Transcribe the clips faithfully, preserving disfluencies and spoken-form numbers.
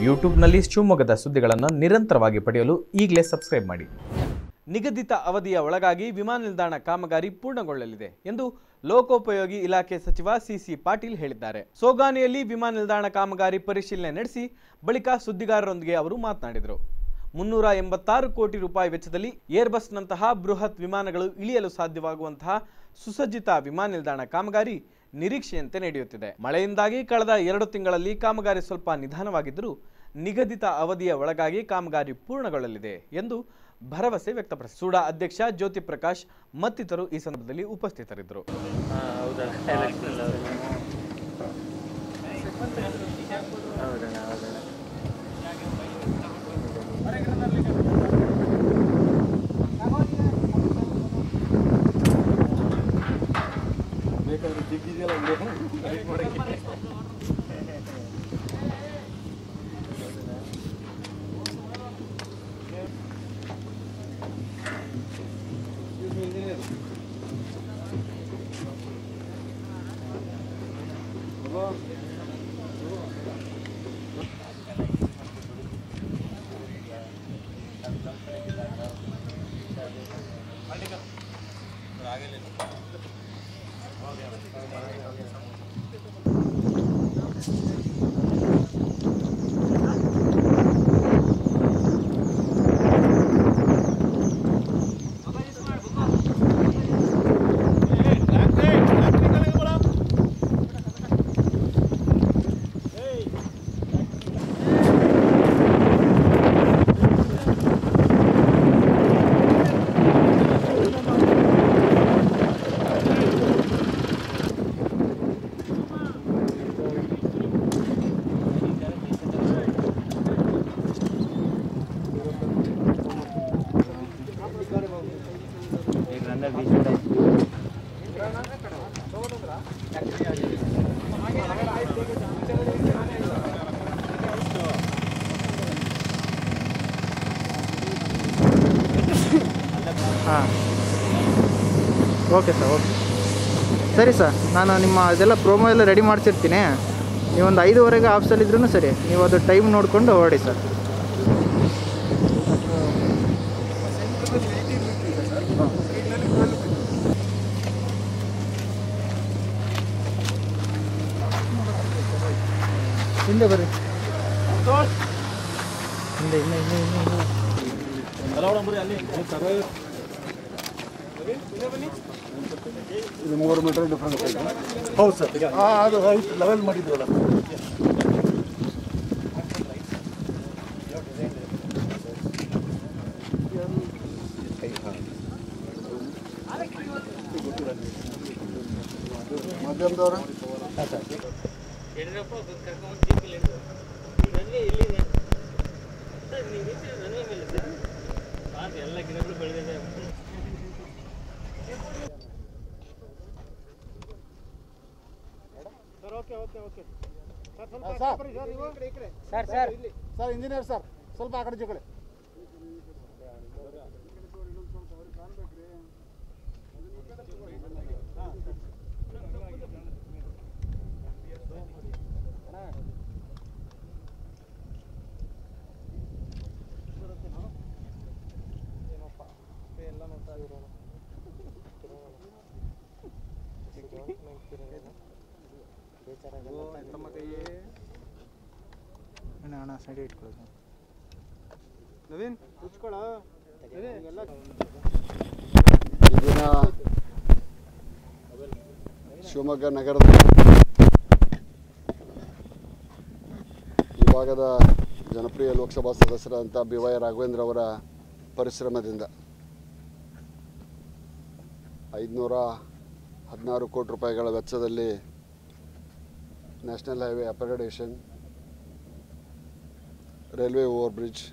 ಯೂಟ್ಯೂಬ್ನಲ್ಲಿ ಶಿವಮೊಗ್ಗದ ಸುದ್ದಿಗಳನ್ನು ನಿರಂತರವಾಗಿ ಪಡೆಯಲು ಈಗಲೇ ಸಬ್ಸ್ಕ್ರೈಬ್ ಮಾಡಿ. ನಿಗದಿತ ಅವಧಿಯ ಒಳಗಾಗಿ ವಿಮಾನ ನಿಲ್ದಾಣ ಕಾಮಗಾರಿ ಪೂರ್ಣಗೊಳ್ಳಲಿದೆ ಎಂದು ಲೋಕೋಪಯೋಗಿ ಇಲಾಖೆ ಸಚಿವ ಸಿಸಿ ಪಾಟೀಲ್ ಹೇಳಿದ್ದಾರೆ. ಸೋಗಾನಿಯಲ್ಲಿ ವಿಮಾನ ನಿಲ್ದಾಣ ಕಾಮಗಾರಿ ಪರಿಶೀಲನೆ ನಡೆಸಿ ಬಳಿಕ ಸುದ್ದಿಗಾರರೊಂದಿಗೆ ಅವರು ಮಾತನಾಡಿದರು. ಮುನ್ನೂರ ಎಂಬತ್ತಾರು ಕೋಟಿ ರೂಪಾಯಿ ವೆಚ್ಚದಲ್ಲಿ ಏರ್ಬಸ್ನಂತಹ ಬೃಹತ್ ವಿಮಾನಗಳು ಇಳಿಯಲು ಸಾಧ್ಯವಾಗುವಂತಹ ಸುಸಜ್ಜಿತ ವಿಮಾನ ನಿಲ್ದಾಣ ಕಾಮಗಾರಿ ನಿರೀಕ್ಷೆಯಂತೆ ನಡೆಯುತ್ತಿದೆ. ಮಳೆಯಿಂದಾಗಿ ಕಳೆದ ಎರಡು ತಿಂಗಳಲ್ಲಿ ಕಾಮಗಾರಿ ಸ್ವಲ್ಪ ನಿಧಾನವಾಗಿದ್ದರೂ ನಿಗದಿತ ಅವಧಿಯ ಒಳಗಾಗಿ ಕಾಮಗಾರಿ ಪೂರ್ಣಗೊಳ್ಳಲಿದೆ ಎಂದು ಭರವಸೆ ವ್ಯಕ್ತಪಡಿಸಿದರು. ಸೂಡಾ ಅಧ್ಯಕ್ಷ ಜ್ಯೋತಿ ಪ್ರಕಾಶ್ ಮತ್ತಿತರರು ಈ ಸಂದರ್ಭದಲ್ಲಿ ಉಪಸ್ಥಿತರಿದ್ದರು. ಹಾಂ ಓಕೆ ಸರ್, ಓಕೆ ಸರಿ ಸರ್. ನಾನು ನಿಮ್ಮ ಅದೆಲ್ಲ ಪ್ರೋಮೋ ಎಲ್ಲ ರೆಡಿ ಮಾಡ್ತಿರ್ತೀನಿ. ನೀವೊಂದು ಐದುವರೆಗೆ ಆಫೀಸಲ್ಲಿದ್ರೂ ಸರಿ, ನೀವು ಅದು ಟೈಮ್ ನೋಡಿಕೊಂಡು ಹೊರಡಿ ಸರ್. ಹಿಂದೆ ಬರ್ರಿ, ಹಿಂದೆ ಹಿಂದೆ ಹಿಂದೆ ಹಿಂದೆ ಇದು ಮೂರು ಮೀಟರ್ ಡಿಫ್ರೆನ್ಸ್ ಇದೆ. ಹೌದು ಸರ್, ಹಾಂ ಅದು ಹೈಟ್ ಲೆವೆಲ್ ಮಾಡಿದ್ವಲ್ಲ. ಮಧ್ಯಮದವ್ರ ಎಲ್ಲ ಗಿಡಗಳು ಬೆಳೆದಿದೆ. Okay okay okay sir, sir sir engineer sir, ಸ್ವಲ್ಪ ಆ ಕಡೆ ಜೊತೆ ಎಲ್ಲ ನೋಡ್ತಾ ಇರೋಣ. ಅಣ್ಣ ಸೈಡ್ ಇಟ್ಕೊಳ್ಳಿ ನವೀನ್, ಉಚ್ಕೊಳ್ಳ. ಈಗಿನ ಶಿವಮೊಗ್ಗ ನಗರದ ಈ ಭಾಗದ ಜನಪ್ರಿಯ ಲೋಕಸಭಾ ಸದಸ್ಯರಾದಂಥ ಬಿ ವೈ ರಾಘವೇಂದ್ರ ಅವರ ಪರಿಶ್ರಮದಿಂದ ಐದುನೂರ ಹದಿನಾರು ಕೋಟಿ ರೂಪಾಯಿಗಳ ವೆಚ್ಚದಲ್ಲಿ national highway upgradation, railway over bridge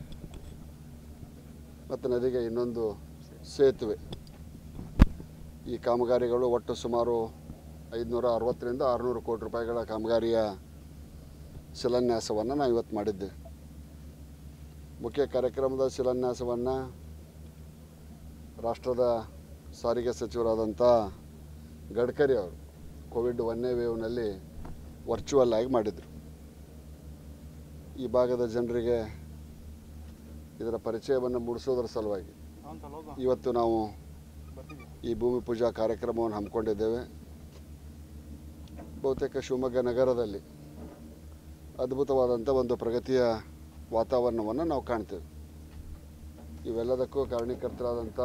ಮತ್ತು ನದಿಗೆ ಇನ್ನೊಂದು ಸೇತುವೆ, ಈ ಕಾಮಗಾರಿಗಳು ಒಟ್ಟು ಸುಮಾರು ಐದುನೂರ ಅರವತ್ತರಿಂದ ಆರುನೂರು ಕೋಟಿ ರೂಪಾಯಿಗಳ ಕಾಮಗಾರಿಯ ಶಿಲಾನ್ಯಾಸವನ್ನು ನಾವು ಇವತ್ತು ಮಾಡಿದ್ದೇವೆ. ಮುಖ್ಯ ಕಾರ್ಯಕ್ರಮದ ಶಿಲಾನ್ಯಾಸವನ್ನು ರಾಷ್ಟ್ರದ ಸಾರಿಗೆ ಸಚಿವರಾದಂಥ ಗಡ್ಕರಿ ಅವರು ಕೋವಿಡ್ ಒಂದನೇ ವೇವ್ನಲ್ಲಿ ವರ್ಚುವಲ್ ಆಗಿ ಮಾಡಿದರು. ಈ ಭಾಗದ ಜನರಿಗೆ ಇದರ ಪರಿಚಯವನ್ನು ಮೂಡಿಸೋದರ ಸಲುವಾಗಿ ಇವತ್ತು ನಾವು ಈ ಭೂಮಿ ಪೂಜಾ ಕಾರ್ಯಕ್ರಮವನ್ನು ಹಮ್ಮಿಕೊಂಡಿದ್ದೇವೆ. ಬಹುತೇಕ ಶಿವಮೊಗ್ಗ ನಗರದಲ್ಲಿ ಅದ್ಭುತವಾದಂಥ ಒಂದು ಪ್ರಗತಿಯ ವಾತಾವರಣವನ್ನು ನಾವು ಕಾಣ್ತೇವೆ. ಇವೆಲ್ಲದಕ್ಕೂ ಕಾರಣೀಕರ್ತರಾದಂಥ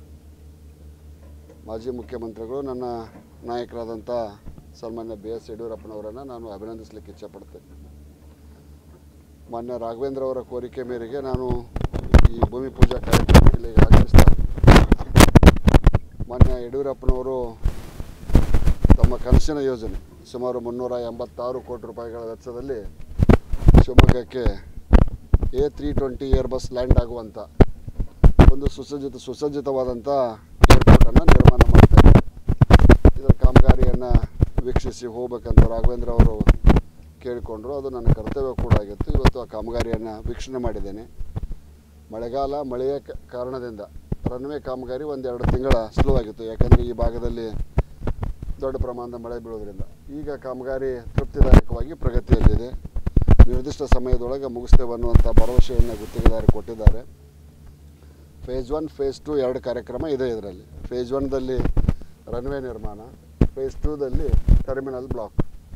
ಮಾಜಿ ಮುಖ್ಯಮಂತ್ರಿಗಳು, ನನ್ನ ನಾಯಕರಾದಂಥ ಸನ್ಮಾನ್ಯ ಬಿ ಎಸ್ ಯಡಿಯೂರಪ್ಪನವರನ್ನು ನಾನು ಅಭಿನಂದಿಸಲಿಕ್ಕೆ ಇಚ್ಛಪಡ್ತೇನೆ. ಮಾನ್ಯ ರಾಘವೇಂದ್ರ ಅವರ ಕೋರಿಕೆ ಮೇರೆಗೆ ನಾನು ಈ ಭೂಮಿ ಪೂಜಾ ಕಾರ್ಯಕ್ರಮದಲ್ಲಿ ಆಗಮಿಸ್ತಾರೆ. ಮಾನ್ಯ ಯಡಿಯೂರಪ್ಪನವರು ತಮ್ಮ ಕನಸಿನ ಯೋಜನೆ ಸುಮಾರು ಮುನ್ನೂರ ಎಂಬತ್ತಾರು ಕೋಟಿ ರೂಪಾಯಿಗಳ ವೆಚ್ಚದಲ್ಲಿ ಶಿವಮೊಗ್ಗಕ್ಕೆ A three twenty airbus land ಆಗುವಂಥ ಒಂದು ಸುಸಜ್ಜಿತ ಸುಸಜ್ಜಿತವಾದಂಥ ಏರ್ಪೋರ್ಟನ್ನು ನಿರ್ಮಾಣ ಮಾಡ್ತಾರೆ. ಇದರ ಕಾಮಗಾರಿಯನ್ನು ವೀಕ್ಷಿಸಿ ಹೋಗ್ಬೇಕಂತ ರಾಘವೇಂದ್ರ ಅವರು ಕೇಳಿಕೊಂಡ್ರು. ಅದು ನನ್ನ ಕರ್ತವ್ಯ ಕೂಡ ಆಗಿತ್ತು. ಇವತ್ತು ಆ ಕಾಮಗಾರಿಯನ್ನು ವೀಕ್ಷಣೆ ಮಾಡಿದ್ದೇನೆ. ಮಳೆಗಾಲ ಮಳೆಯ ಕಾರಣದಿಂದ ರನ್ವೇ ಕಾಮಗಾರಿ ಒಂದೆರಡು ತಿಂಗಳ ಸ್ಲೋ ಆಗಿತ್ತು, ಯಾಕಂದರೆ ಈ ಭಾಗದಲ್ಲಿ ದೊಡ್ಡ ಪ್ರಮಾಣದ ಮಳೆ ಬೀಳೋದ್ರಿಂದ. ಈಗ ಕಾಮಗಾರಿ ತೃಪ್ತಿದಾಯಕವಾಗಿ ಪ್ರಗತಿಯಲ್ಲಿದೆ. ನಿರ್ದಿಷ್ಟ ಸಮಯದೊಳಗೆ ಮುಗಿಸ್ತೇವೆ ಅನ್ನುವಂಥ ಭರವಸೆಯನ್ನು ಗುತ್ತಿಗೆದಾರರು ಕೊಟ್ಟಿದ್ದಾರೆ. ಫೇಸ್ ಒನ್ ಫೇಸ್ ಟು ಎರಡು ಕಾರ್ಯಕ್ರಮ ಇದೆ ಇದರಲ್ಲಿ. ಫೇಸ್ ಒನ್ದಲ್ಲಿ ರನ್ವೇ ನಿರ್ಮಾಣ, ಫೇಸ್ ಟೂದಲ್ಲಿ ಟರ್ಮಿನಲ್ ಬ್ಲಾಕ್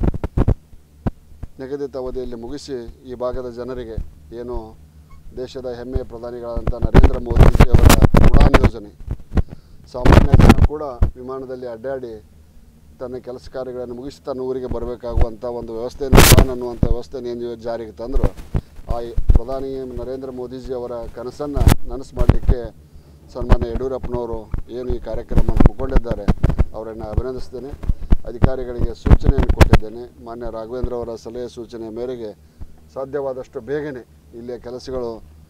ನಿಗದಿತ ಅವಧಿಯಲ್ಲಿ ಮುಗಿಸಿ ಈ ಭಾಗದ ಜನರಿಗೆ ಏನು ದೇಶದ ಹೆಮ್ಮೆಯ ಪ್ರಧಾನಿಗಳಾದಂಥ ನರೇಂದ್ರ ಮೋದಿಜಿಯವರ ಉಡಾನ್ ಯೋಜನೆ, ಸಾಮಾನ್ಯ ಜನ ಕೂಡ ವಿಮಾನದಲ್ಲಿ ಅಡ್ಡಾಡಿ ತನ್ನ ಕೆಲಸ ಕಾರ್ಯಗಳನ್ನು ಮುಗಿಸಿ ತನ್ನ ಊರಿಗೆ ಬರಬೇಕಾಗುವಂಥ ಒಂದು ವ್ಯವಸ್ಥೆಯನ್ನು ಉಡಾನ್ ಅನ್ನುವಂಥ ವ್ಯವಸ್ಥೆಯನ್ನು ಏನು ಜಾರಿಗೆ ತಂದರು, ಆ ಪ್ರಧಾನಿ ನರೇಂದ್ರ ಮೋದಿಜಿಯವರ ಕನಸನ್ನು ನನಸು ಮಾಡಲಿಕ್ಕೆ ಸನ್ಮಾನ್ಯ ಯಡಿಯೂರಪ್ಪನವರು ಏನು ಈ ಕಾರ್ಯಕ್ರಮ ಹಮ್ಮಿಕೊಂಡಿದ್ದಾರೆ ಅವರನ್ನು ಅಭಿನಂದಿಸ್ತೇನೆ. ಅಧಿಕಾರಿಗಳಿಗೆ ಸೂಚನೆಯನ್ನು ಕೊಟ್ಟಿದ್ದೇನೆ. ಮಾನ್ಯ ರಾಘವೇಂದ್ರ ಅವರ ಸಲಹೆ ಸೂಚನೆ ಮೇರೆಗೆ ಸಾಧ್ಯವಾದಷ್ಟು ಬೇಗನೆ ಇಲ್ಲಿಯ ಕೆಲಸಗಳು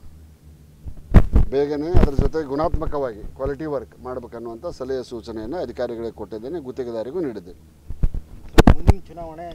ಬೇಗನೆ ಅದರ ಜೊತೆ ಗುಣಾತ್ಮಕವಾಗಿ ಕ್ವಾಲಿಟಿ ವರ್ಕ್ ಮಾಡಬೇಕನ್ನುವಂಥ ಸಲಹೆ ಸೂಚನೆಯನ್ನು ಅಧಿಕಾರಿಗಳಿಗೆ ಕೊಟ್ಟಿದ್ದೇನೆ, ಗುತ್ತಿಗೆದಾರಿಗೂ ನೀಡಿದ್ದೇನೆ. ಮುಂದಿನ ಚುನಾವಣೆ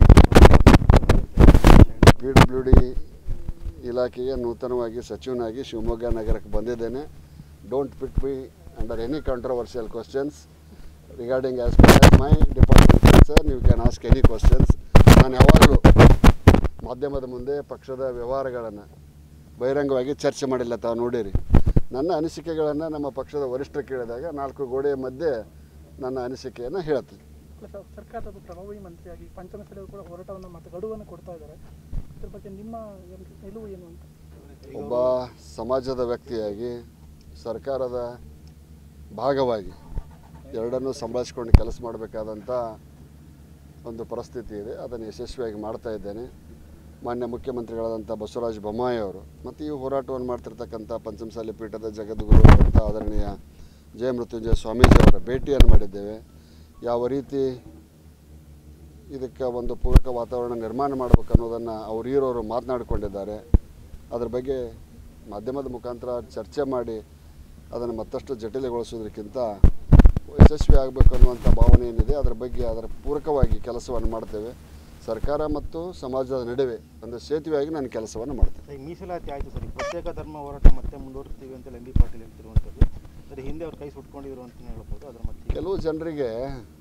ಪಿ ಡಬ್ಲ್ಯೂ ಡಿ ಇಲಾಖೆಗೆ ನೂತನವಾಗಿ ಸಚಿವನಾಗಿ ಶಿವಮೊಗ್ಗ ನಗರಕ್ಕೆ ಬಂದಿದ್ದೇನೆ. Don't put me under any controversial questions regarding as far as my department sir. ನೀವು ಕ್ಯಾನ್ ಆಸ್ಕ್ ಎನಿ ಕ್ವಶನ್ಸ್. ನಾನು ಯಾವಾಗಲೂ ಮಾಧ್ಯಮದ ಮುಂದೆ ಪಕ್ಷದ ವ್ಯವಹಾರಗಳನ್ನು ಬಹಿರಂಗವಾಗಿ ಚರ್ಚೆ ಮಾಡಿಲ್ಲ, ತಾವು ನೋಡಿರಿ. ನನ್ನ ಅನಿಸಿಕೆಗಳನ್ನು ನಮ್ಮ ಪಕ್ಷದ ವರಿಷ್ಠರು ಕೇಳಿದಾಗ ನಾಲ್ಕು ಗೋಡೆಯ ಮಧ್ಯೆ ನನ್ನ ಅನಿಸಿಕೆಯನ್ನು ಹೇಳ್ತೀನಿ. ಸರ್ಕಾರದ ಪ್ರಭಾವಿ ಮಂತ್ರಿಯಾಗಿ ಪಂಚಮಸಾಲಿ ಕೂಡ ಹೋರಾಟವನ್ನು ಮತ್ತು ಗಡುವನ್ನು ಕೊಡ್ತಾ ಇದ್ದಾರೆ. ಇದ್ರ ಬಗ್ಗೆ ನಿಮ್ಮ ನಿಲುವು ಏನು ಅಂತ? ಒಬ್ಬ ಸಮಾಜದ ವ್ಯಕ್ತಿಯಾಗಿ ಸರ್ಕಾರದ ಭಾಗವಾಗಿ ಎರಡನ್ನೂ ಸಂಭಾಳಿಸ್ಕೊಂಡು ಕೆಲಸ ಮಾಡಬೇಕಾದಂಥ ಒಂದು ಪರಿಸ್ಥಿತಿ ಇದೆ. ಅದನ್ನು ಯಶಸ್ವಿಯಾಗಿ ಮಾಡ್ತಾ ಇದ್ದೇನೆ. ಮಾನ್ಯ ಮುಖ್ಯಮಂತ್ರಿಗಳಾದಂಥ ಬಸವರಾಜ ಬೊಮ್ಮಾಯಿ ಅವರು ಮತ್ತು ಈ ಹೋರಾಟವನ್ನು ಮಾಡ್ತಿರ್ತಕ್ಕಂಥ ಪಂಚಮಸಾಲಿ ಪೀಠದ ಜಗದ್ಗುರು ಅಂತ ಆದರಣೀಯ ಜಯ ಮೃತ್ಯುಂಜಯ ಸ್ವಾಮೀಜಿಯವರ ಭೇಟಿಯನ್ನು ಮಾಡಿದ್ದೇವೆ. ಯಾವ ರೀತಿ ಇದಕ್ಕೆ ಒಂದು ಪೂರಕ ವಾತಾವರಣ ನಿರ್ಮಾಣ ಮಾಡಬೇಕು ಅನ್ನೋದನ್ನು ಅವ್ರು ಹೀರೋರು ಮಾತನಾಡಿಕೊಂಡಿದ್ದಾರೆ. ಅದ್ರ ಬಗ್ಗೆ ಮಾಧ್ಯಮದ ಮುಖಾಂತರ ಚರ್ಚೆ ಮಾಡಿ ಅದನ್ನು ಮತ್ತಷ್ಟು ಜಟಿಲಗೊಳಿಸೋದಕ್ಕಿಂತ ಯಶಸ್ವಿ ಆಗಬೇಕು ಅನ್ನುವಂಥ ಭಾವನೆ ಏನಿದೆ ಅದರ ಬಗ್ಗೆ ಅದರ ಪೂರಕವಾಗಿ ಕೆಲಸವನ್ನು ಮಾಡ್ತೇವೆ. ಸರ್ಕಾರ ಮತ್ತು ಸಮಾಜದ ನಡುವೆ ಒಂದು ಸೇತುವೆಯಾಗಿ ನಾನು ಕೆಲಸವನ್ನು ಮಾಡ್ತೇನೆ. ಮೀಸಲಾತಿ ಆಯಿತು ಸರಿ, ಪ್ರತ್ಯೇಕ ಧರ್ಮ ಹೋರಾಟ ಮತ್ತೆ ಮುಂದುವರಿಸ್ತೀವಿ ಅಂತ ಎಂ ಬಿ ಪಾಟೀಲ್ ಹೇಳ್ತಿರುವಂಥದ್ದು, ಸರಿ ಹಿಂದೆ ಅವ್ರ ಕೈ ಸುಟ್ಕೊಂಡಿದ್ರು ಅಂತ ಹೇಳ್ಬೋದು. ಅದರ ಮತ್ತೆ ಕೆಲವು ಜನರಿಗೆ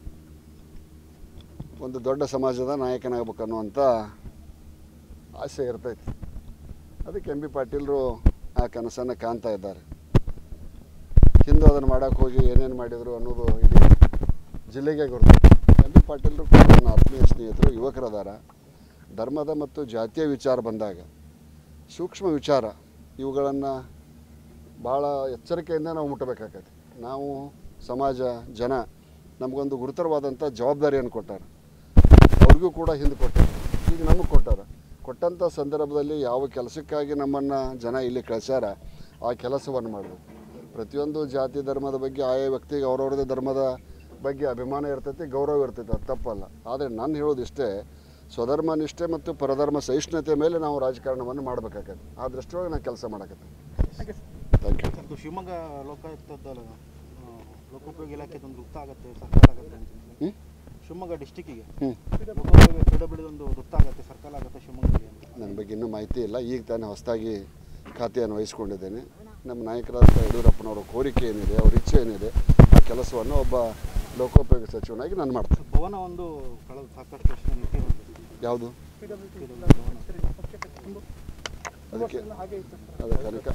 ಒಂದು ದೊಡ್ಡ ಸಮಾಜದ ನಾಯಕನಾಗಬೇಕು ಅನ್ನುವಂಥ ಆಸೆ ಇರ್ತೈತಿ. ಅದಕ್ಕೆ ಎಂ ಬಿ ಪಾಟೀಲರು ಆ ಕನಸನ್ನು ಕಾಣ್ತಾ ಇದ್ದಾರೆ. ಹಿಂದೆ ಅದನ್ನು ಮಾಡೋಕ್ಕೆ ಹೋಗಿ ಏನೇನು ಮಾಡಿದರು ಅನ್ನೋದು ಇಡೀ ಜಿಲ್ಲೆಗೆ ಗೊತ್ತೈತಿ. ಎಂ ಬಿ ಪಾಟೀಲರು ಕೂಡ ನನ್ನ ಆತ್ಮೀಯ ಸ್ನೇಹಿತರು, ಯುವಕರದಾರ. ಧರ್ಮದ ಮತ್ತು ಜಾತಿಯ ವಿಚಾರ ಬಂದಾಗ ಸೂಕ್ಷ್ಮ ವಿಚಾರ ಇವುಗಳನ್ನು ಭಾಳ ಎಚ್ಚರಿಕೆಯಿಂದ ನಾವು ಮುಟ್ಟಬೇಕಾಗತ್ತೆ. ನಾವು ಸಮಾಜ ಜನ ನಮಗೊಂದು ಗುರುತರವಾದಂಥ ಜವಾಬ್ದಾರಿಯನ್ನು ಕೊಟ್ಟಾರೆ, ಅವ್ರಿಗೂ ಕೂಡ ಹಿಂದೆ ಕೊಟ್ಟಾರೆ, ಈಗ ನಮಗೆ ಕೊಟ್ಟಾರೆ. ಕೊಟ್ಟಂಥ ಸಂದರ್ಭದಲ್ಲಿ ಯಾವ ಕೆಲಸಕ್ಕಾಗಿ ನಮ್ಮನ್ನು ಜನ ಇಲ್ಲಿ ಕಳಿಸ್ಯಾರ ಆ ಕೆಲಸವನ್ನು ಮಾಡಬೇಕು. ಪ್ರತಿಯೊಂದು ಜಾತಿ ಧರ್ಮದ ಬಗ್ಗೆ ಆಯಾ ವ್ಯಕ್ತಿಗೆ ಅವ್ರವ್ರದ್ದೇ ಧರ್ಮದ ಬಗ್ಗೆ ಅಭಿಮಾನ ಇರ್ತೈತಿ, ಗೌರವ ಇರ್ತೈತಿ, ಅದು ತಪ್ಪಲ್ಲ. ಆದರೆ ನಾನು ಹೇಳೋದಿಷ್ಟೇ, ಸ್ವಧರ್ಮ ನಿಷ್ಠೆ ಮತ್ತು ಪರಧರ್ಮ ಸಹಿಷ್ಣುತೆ ಮೇಲೆ ನಾವು ರಾಜಕಾರಣವನ್ನು ಮಾಡಬೇಕಾಗತ್ತೆ. ಆ ದೃಷ್ಟಿಯೊಳಗೆ ನಾನು ಕೆಲಸ ಮಾಡಕತ್ತೆ. Thank you. ಶಿವಮೊಗ್ಗ ಲೋಕಾಯುಕ್ತದ ಲೋಕೋಪಯೋಗಿ ಇಲಾಖೆ ಒಂದು ವೃತ್ತ ಆಗುತ್ತೆ, ಸರ್ಕಾರ ಆಗುತ್ತೆ ಅಂತ. ಶಿವಮೊಗ್ಗ ಡಿಸ್ಟಿಕ್ಕಿಗೆ ಲೋಕೋಪಯೋಗಿ ಪಿ ಡಬ್ಲ್ಯೂ ಒಂದು ವೃತ್ತ ಆಗುತ್ತೆ, ಸರ್ಕಾರ ಆಗುತ್ತೆ ಶಿವಮೊಗ್ಗದಲ್ಲಿ ಅಂತ. ನನ್ನ ಬಗ್ಗೆ ಇನ್ನೂ ಮಾಹಿತಿ ಇಲ್ಲ. ಈಗ ತಾನೇ ಹೊಸದಾಗಿ ಖಾತೆಯನ್ನು ವಹಿಸ್ಕೊಂಡಿದ್ದೇನೆ. ನಮ್ಮ ನಾಯಕರಾದ ಯಡಿಯೂರಪ್ಪನವರ ಕೋರಿಕೆ ಏನಿದೆ, ಅವ್ರ ಇಚ್ಛೆ ಏನಿದೆ, ಆ ಕೆಲಸವನ್ನು ಒಬ್ಬ ಲೋಕೋಪಯೋಗಿ ಸಚಿವನಾಗಿ ನಾನು ಮಾಡ್ತೇನೆ. ಭವನ ಒಂದು ಕಳೆದ ಸಾಕಷ್ಟು ವರ್ಷ ನಿಂತಿರುವಂಥದ್ದು ಯಾವುದು? ಅದಕ್ಕೆ ಹಾಗೆ ಇತ್ತು ಸರ್. ಅದೇ ತನಕ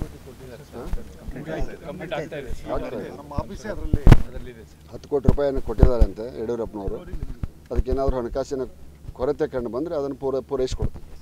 ಹತ್ತು ಕೋಟಿ ರೂಪಾಯಿಯನ್ನು ಕೊಟ್ಟಿದ್ದಾರೆ ಅಂತೆ ಯಡಿಯೂರಪ್ಪನವರು. ಅದಕ್ಕೇನಾದರೂ ಹಣಕಾಸಿನ ಕೊರತೆ ಕಂಡು ಬಂದರೆ ಅದನ್ನು ಪೂರ ಪೂರೈಸಿಕೊಡ್ತೀವಿ.